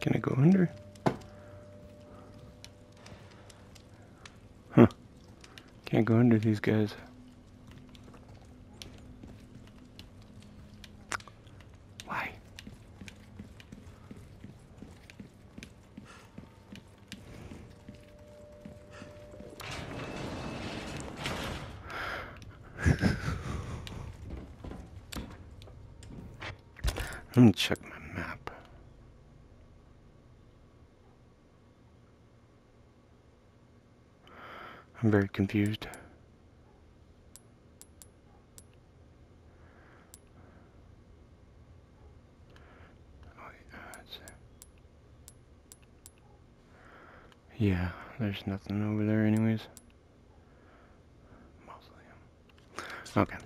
Can I go under? Huh. Can't go under these guys. Why? Let me check my map. I'm very confused. Oh, yeah, there's nothing over there anyways. Mausoleum. Okay.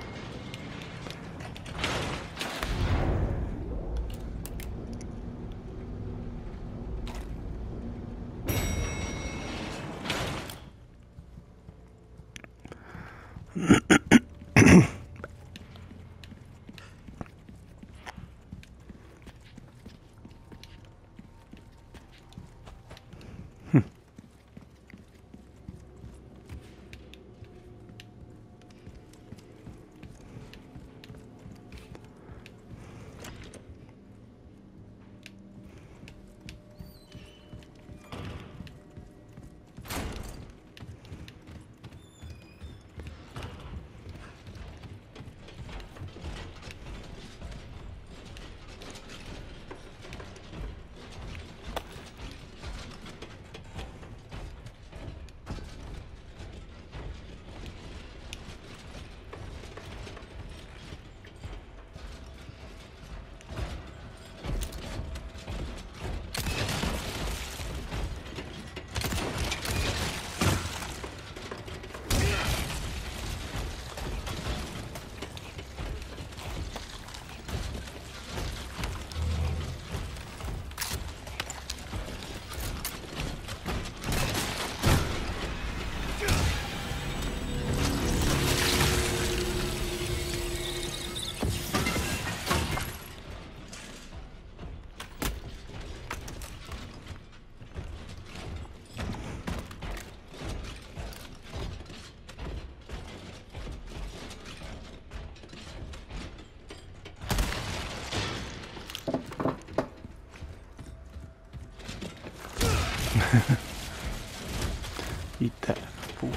Eat that fool.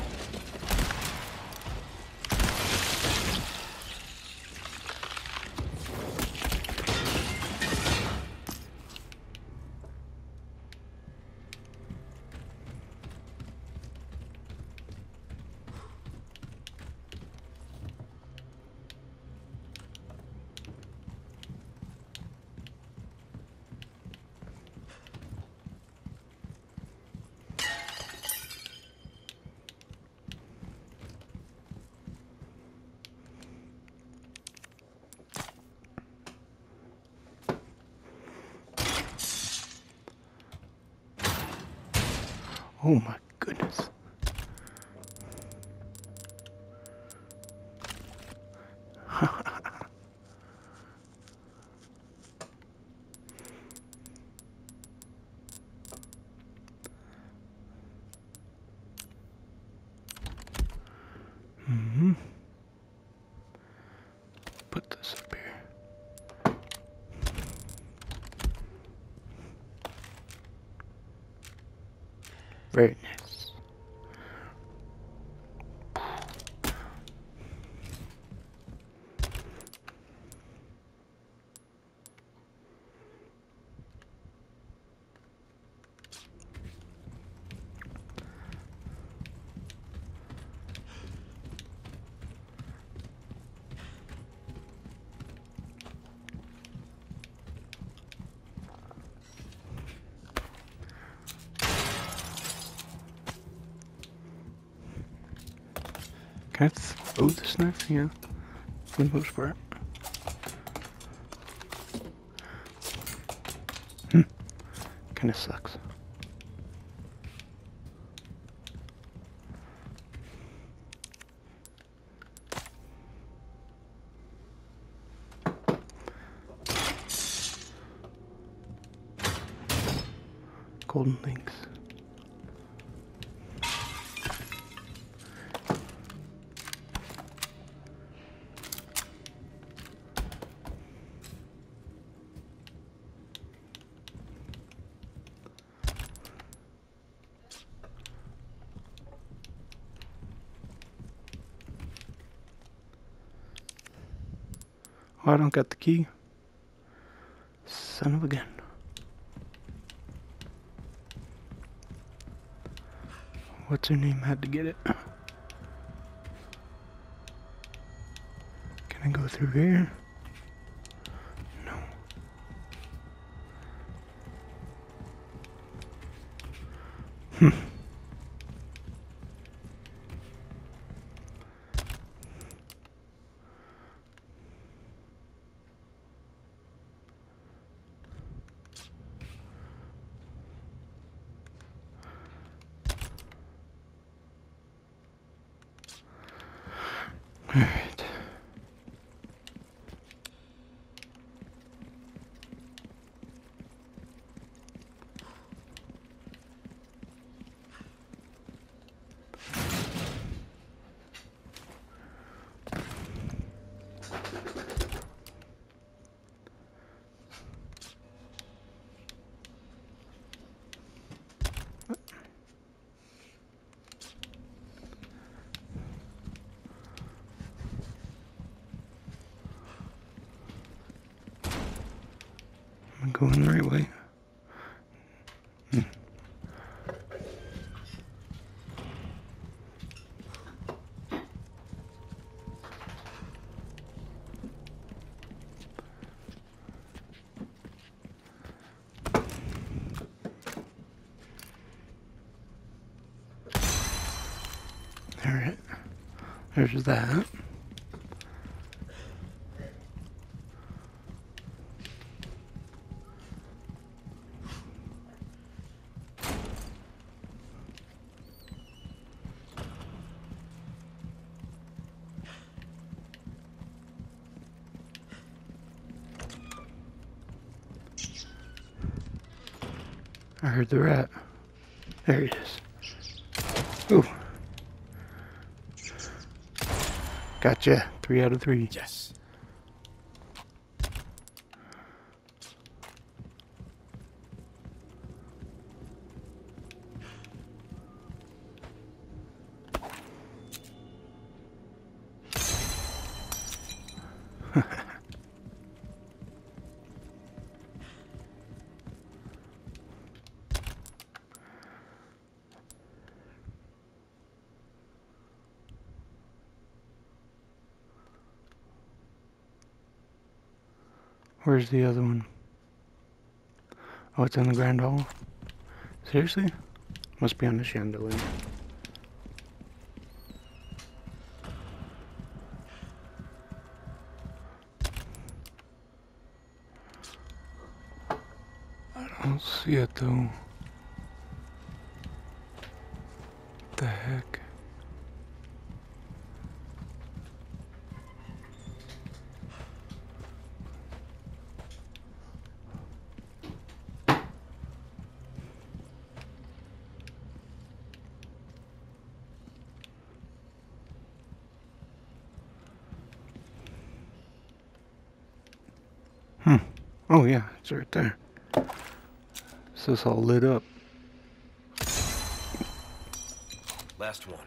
Oh my goodness. Put this up here. Very nice. Can I throw this knife? Yeah, for the most part. Kinda sucks. golden things. Oh, I don't got the key. Son of a gun. What's her name had to get it? Can I go through here? No. Alright. Am I going the right way? Alright. There's that. I heard the rat. There he is. Ooh. Gotcha. 3 out of 3. Yes. Where's the other one? Oh, it's in the Grand Hall? Seriously? Must be on the chandelier. I don't see it though. What the heck? Oh yeah, it's right there. So it's all lit up. Last one.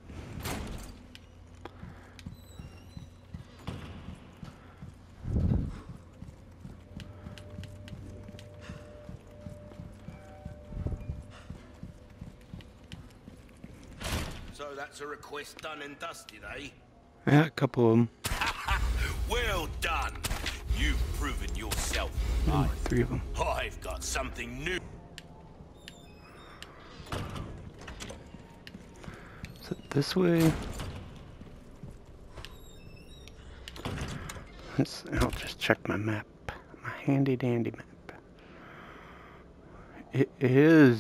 So that's a request done and dusted, eh? Yeah, a couple of them. Well done. You've proven yourself. Oh, 3 of them. I've got something new. Is it this way? I'll just check my map. My handy dandy map. It is.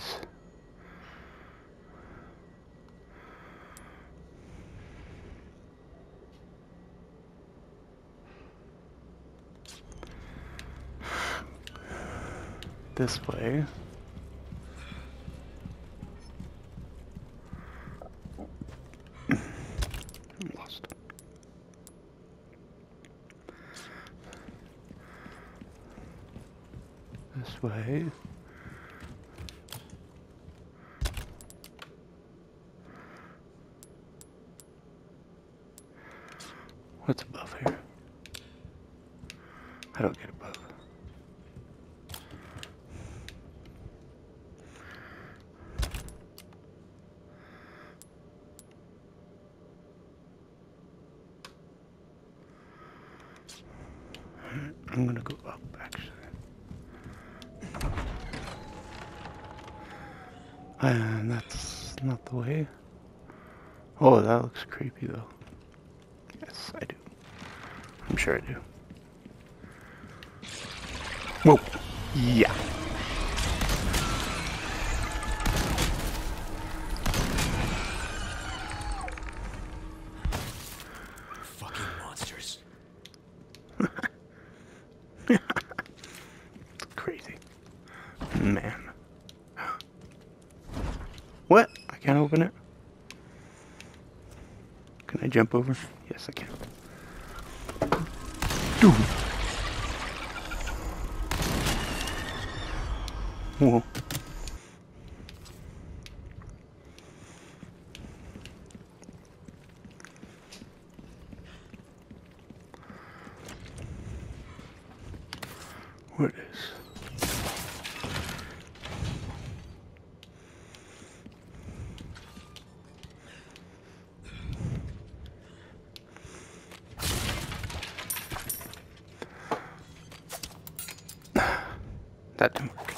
This way. this way. What's above here? I don't get above. I'm gonna go up, actually. And that's not the way. Oh, that looks creepy, though. Yes, I do. I'm sure I do. Whoa. Yeah. Fucking monsters. It's crazy. Man. What? I can't open it? Can I jump over? Yes, I can. Dude. Whoa. What is? That didn't work.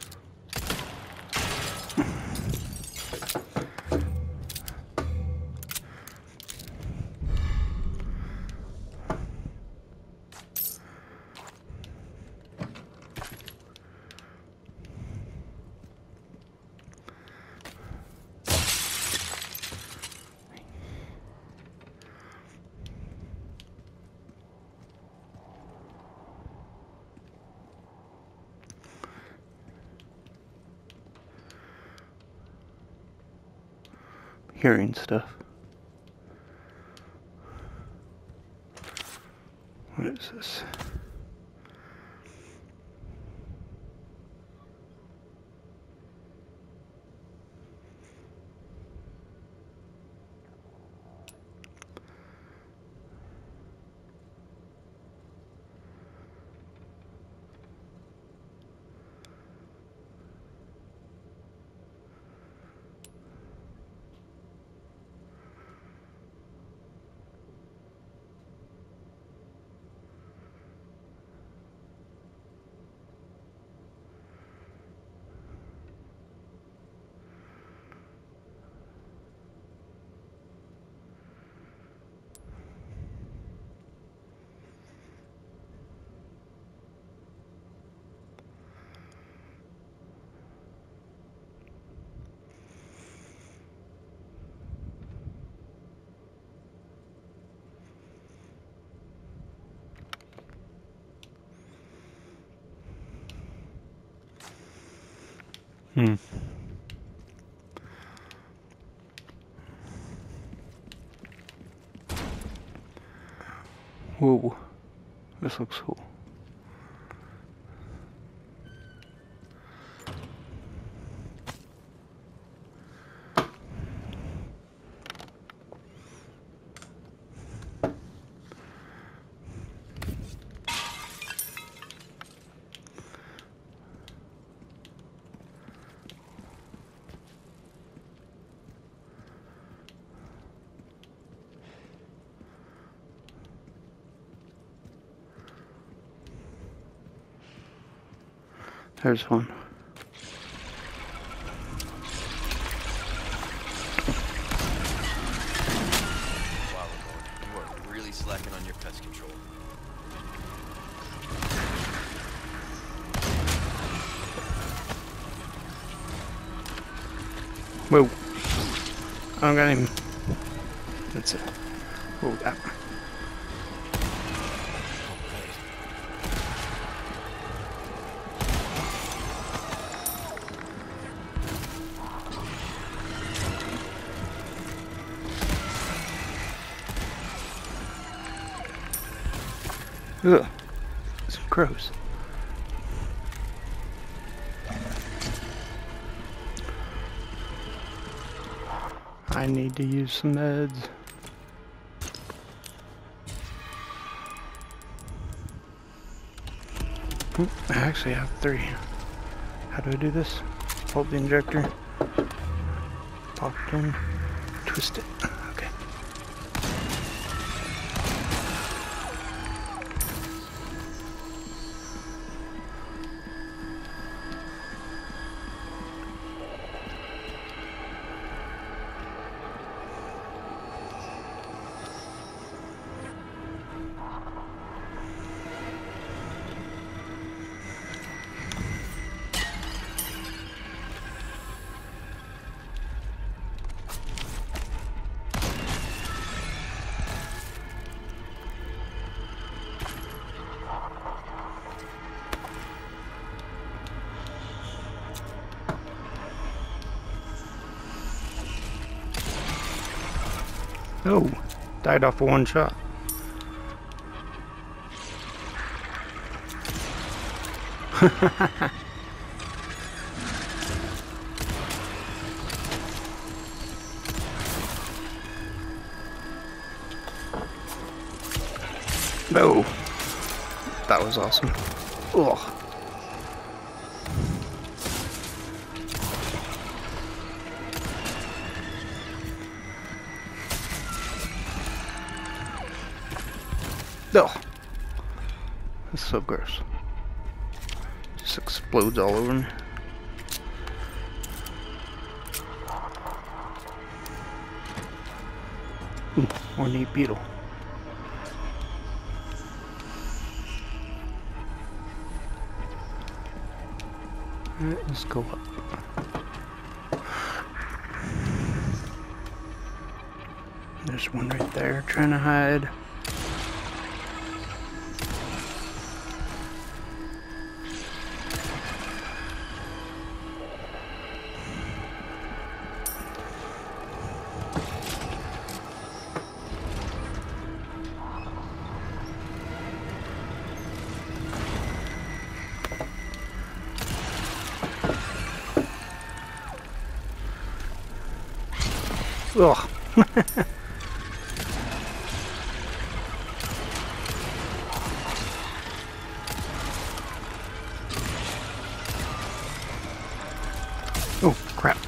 Hearing stuff. What is this? Whoa. This looks cool. There's one. Wow, Ramon, you are really slacking on your pest control. Whoa. I don't got him. That's it. Whoa, that. Ugh. Some crows. I need to use some meds. I actually have 3. How do I do this? Hold the injector. Pop it in. Twist it. Okay. Oh, died off of one shot. No, that was awesome. Ugh. Oh, that's so gross. Just explodes all over me. Ooh, more neat beetle. Alright, let's go up. There's one right there trying to hide. Ugh. Oh, crap.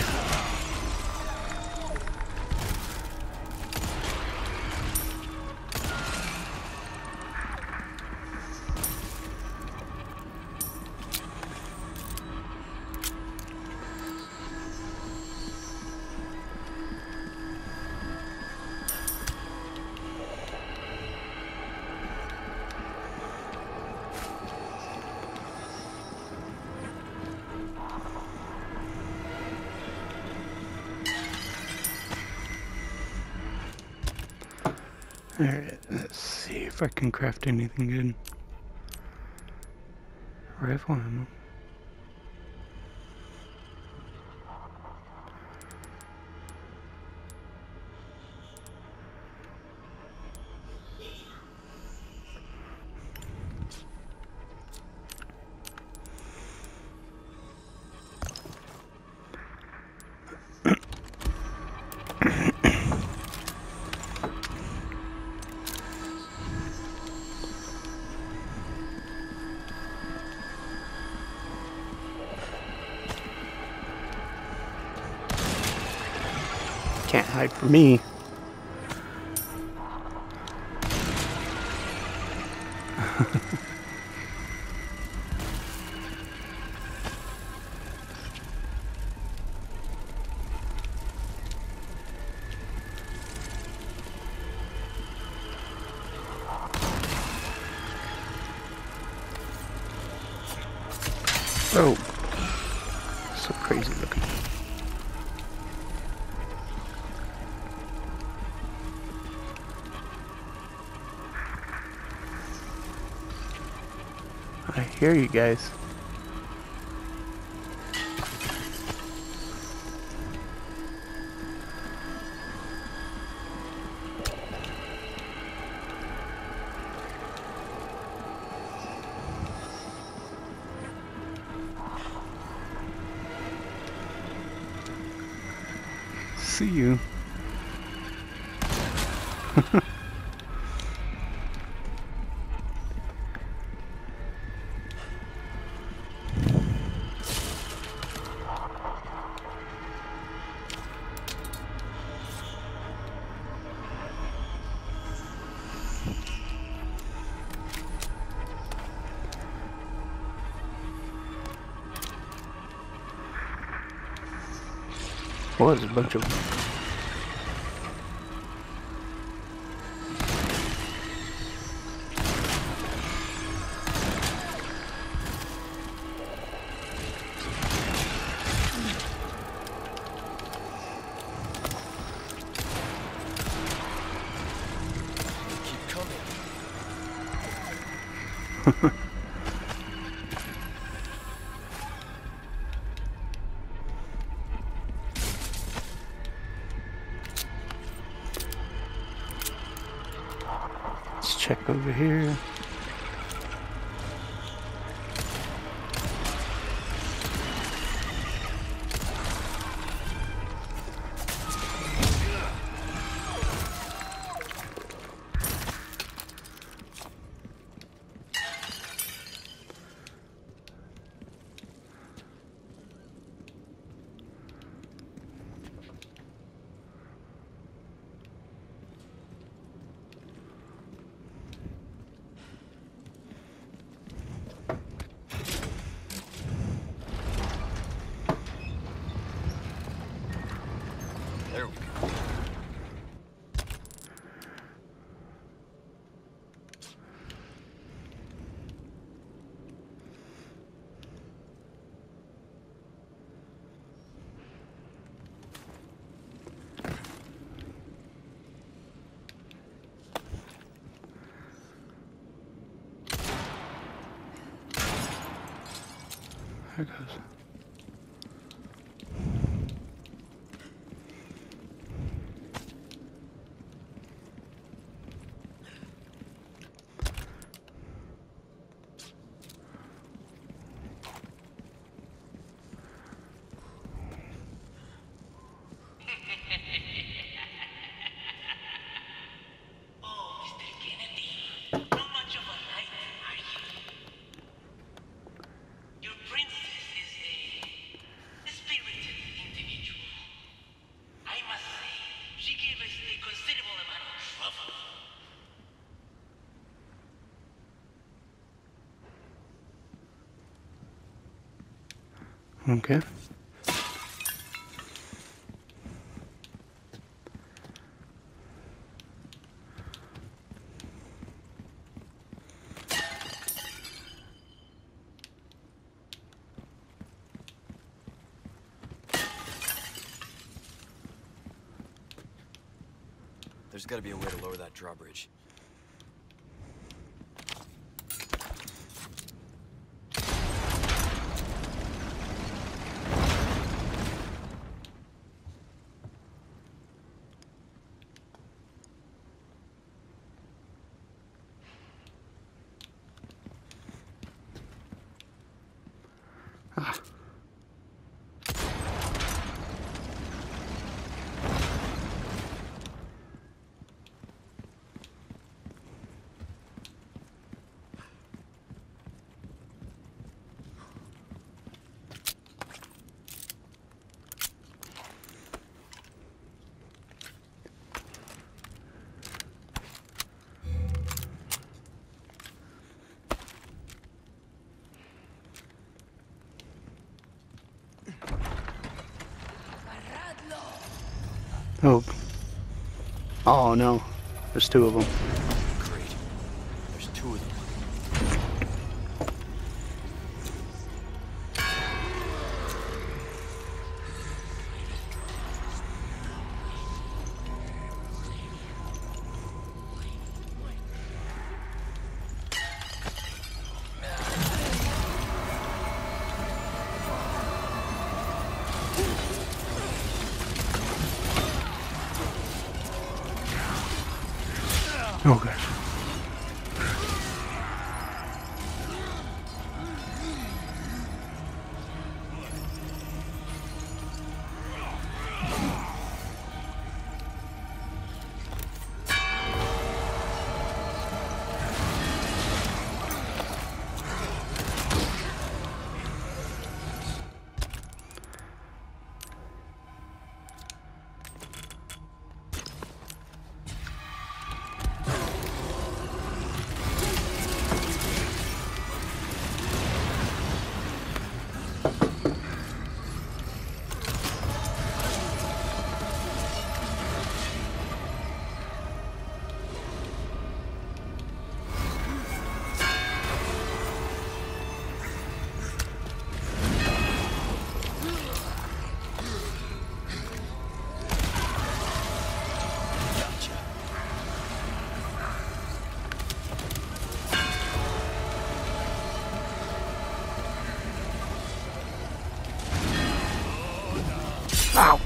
Alright, let's see if I can craft anything good. Rifle ammo. Can't hide from me. Oh, so crazy looking. I hear you guys. see you. Oh, there's a bunch of them. Keep coming. Let's check over here. There we go. There it goes. Okay. There's gotta be a way to lower that drawbridge. Ah. Oh. Oh no. There's two of them. Great. There's two of them. Oh gosh. Ow!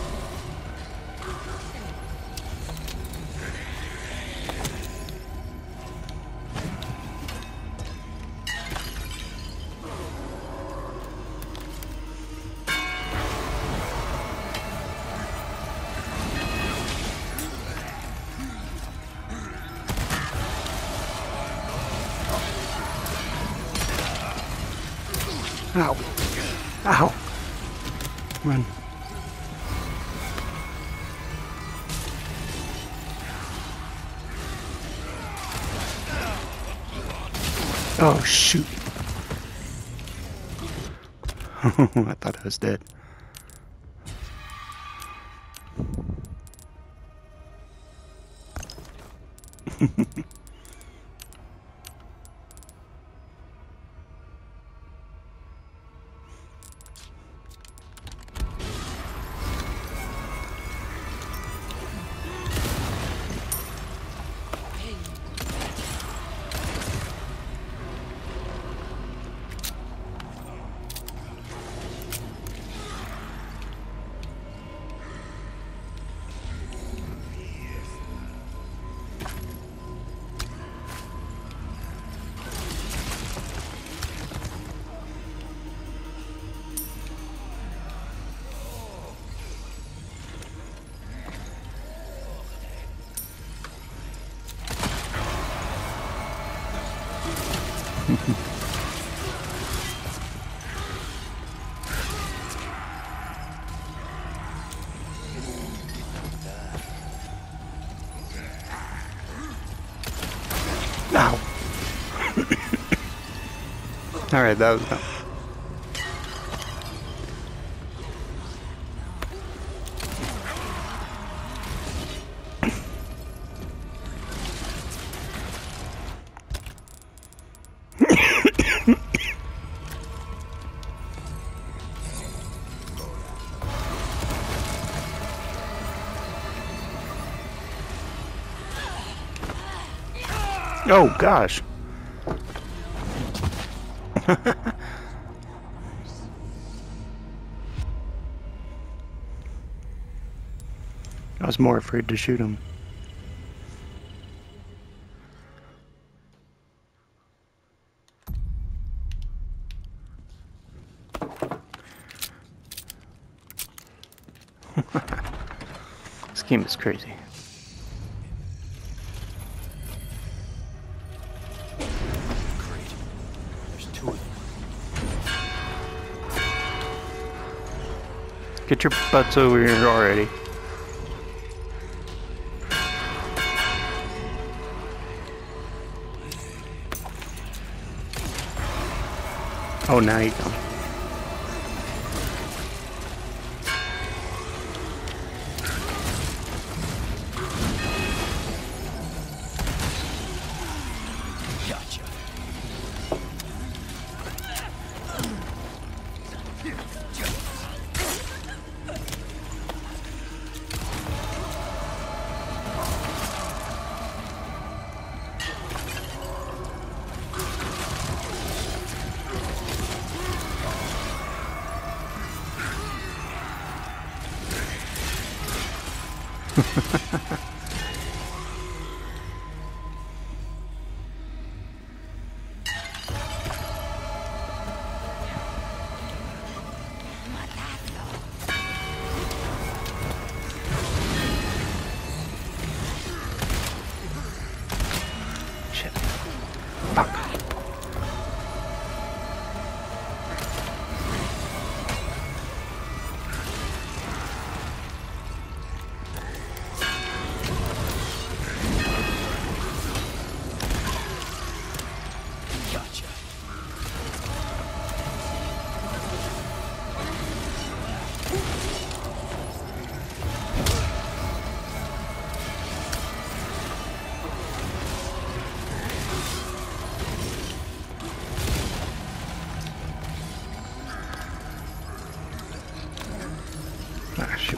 Ow! Ow! Run. Oh, shoot. I thought I was dead. Ow! Alright, that was done. Oh gosh. I was more afraid to shoot him. This game is crazy. Get your butts over here already. Oh, now you come. Gotcha. Shit. Fuck. Gotcha. Ah, shoot.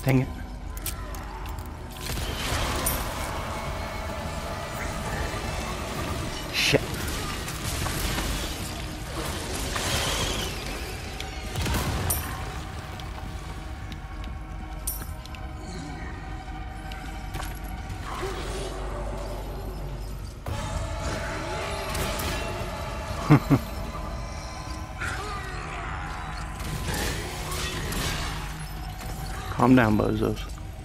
Dang it. Shit. Calm down, bozos.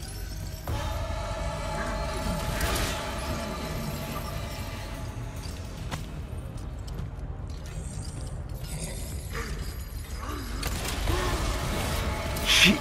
Shit.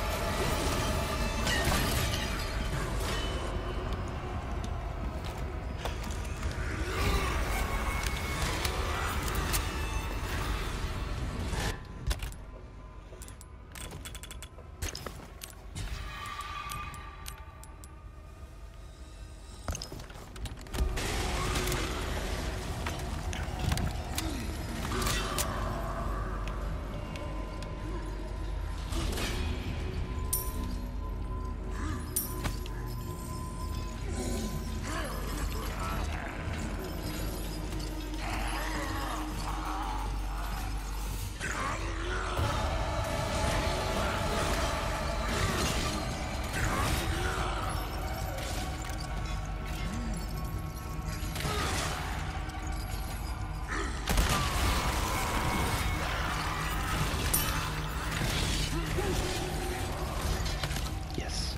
Yes.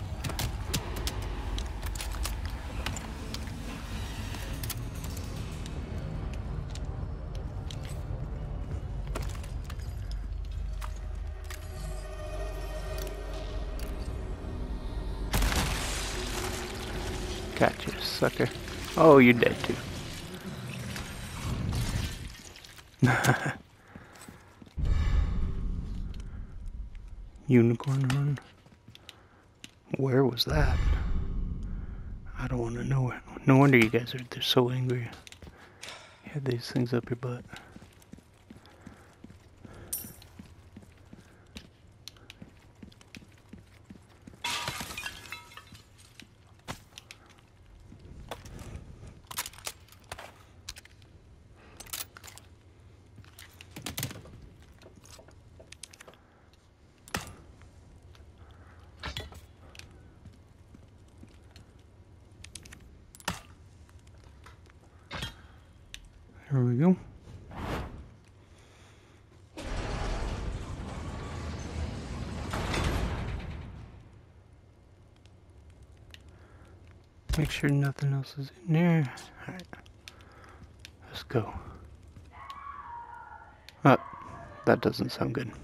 Gotcha, sucker. Oh, you're dead too. Unicorn run? Where was that? I don't want to know it. No wonder you guys are so angry. You had these things up your butt. Here we go. Make sure nothing else is in there. Alright. Let's go. Oh, that doesn't sound good.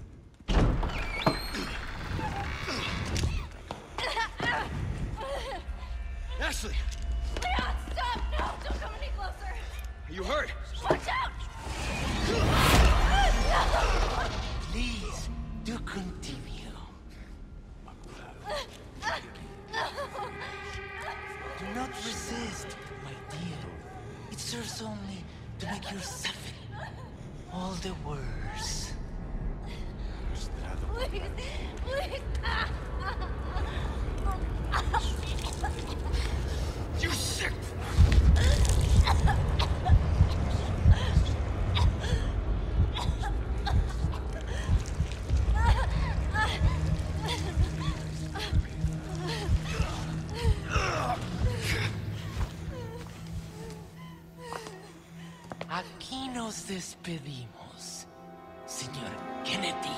Ashley! Leon, stop! No! Don't come any closer! Are you hurt? Watch out! Please, do continue. Do not resist, my dear. It serves only to make you suffer all the worse. Please! Please! You sick! Aquí nos despedimos, señor Kennedy.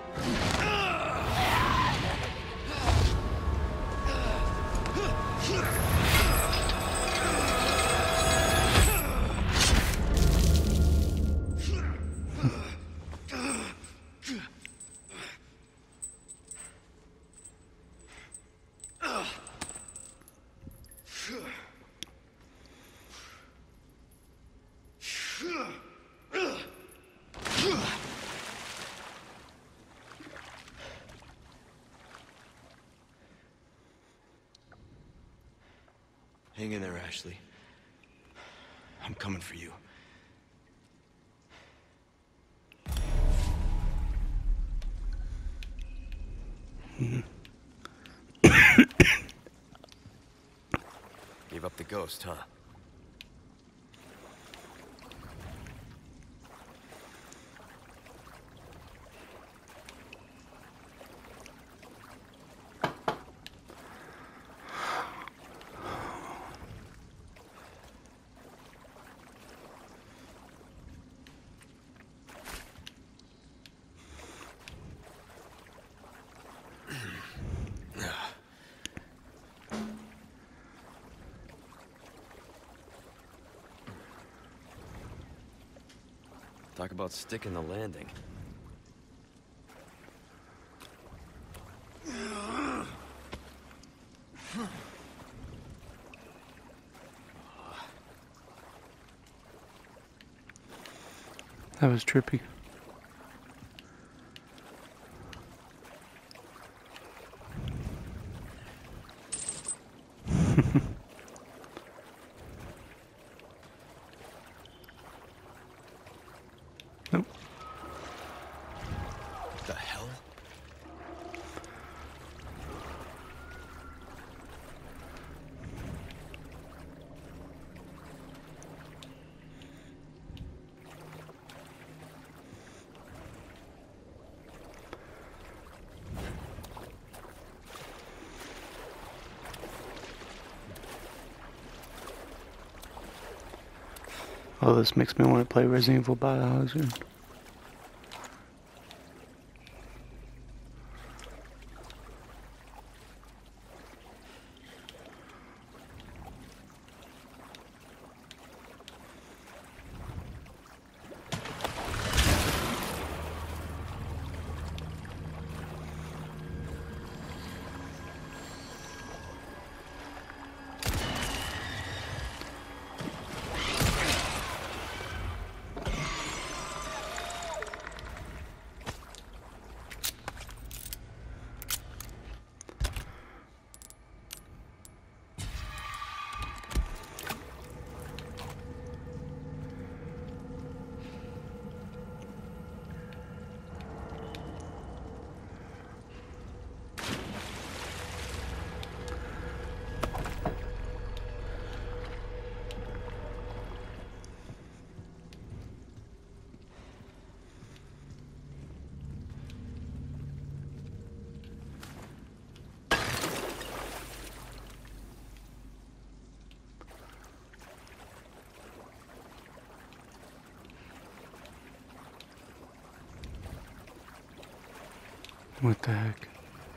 Hang in there, Ashley. I'm coming for you. Gave up the ghost, huh? Talk about sticking the landing. That was trippy. Nope. The hell? Oh, this makes me want to play Resident Evil Biohazard. What the heck?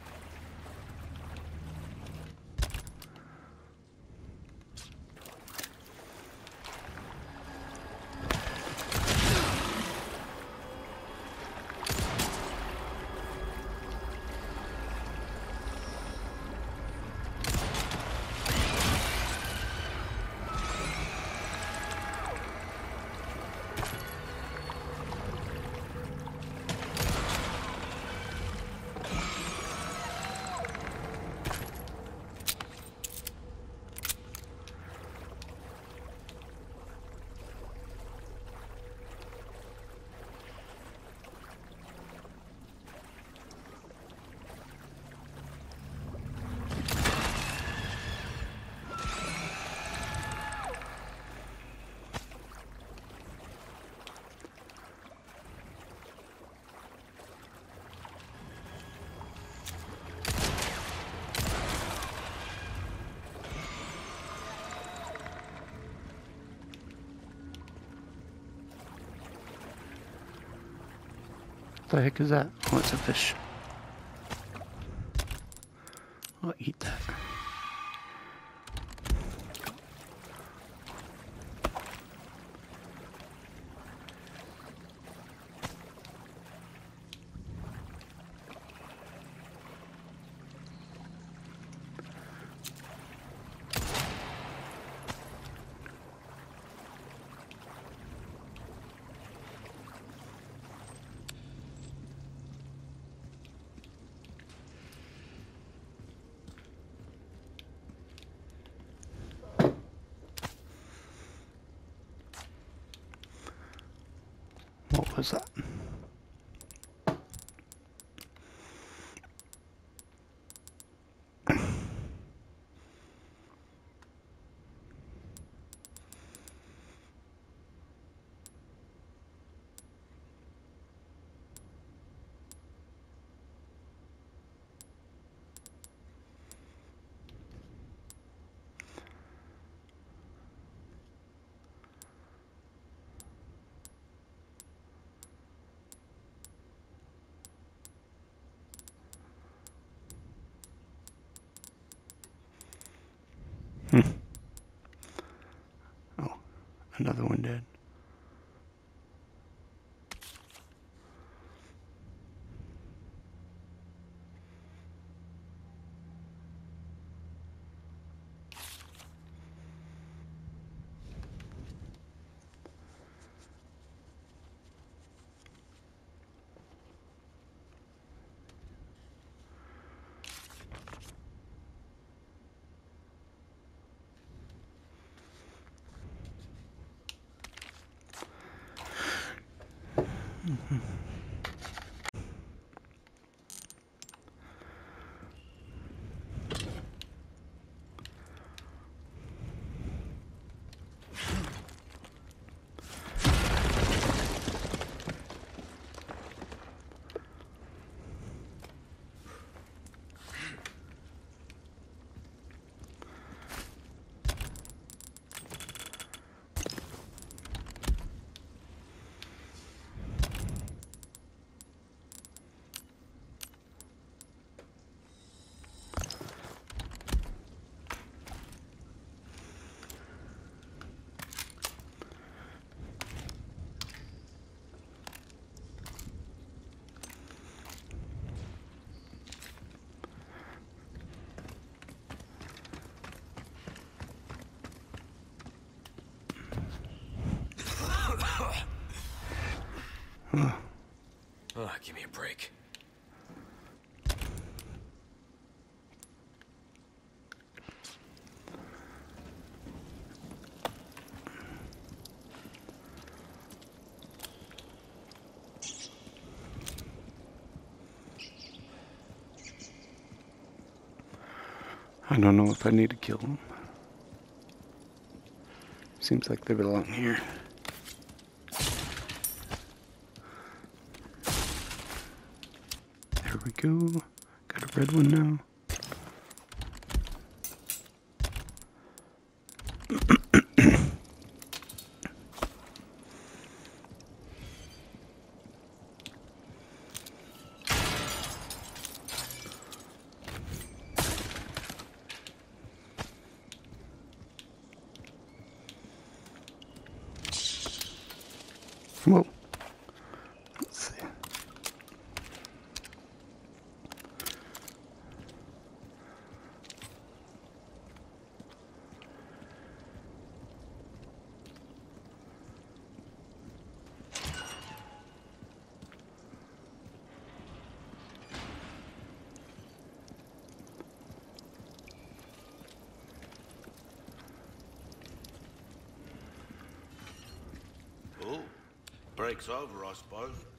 What the heck is that? Oh, it's a fish. I'll eat that. What was that? Oh, another one dead. Oh, give me a break. I don't know if I need to kill them. Seems like they belong here. There we go. Got a red one now. Whoa. Let's see. Oh, break's over, I suppose.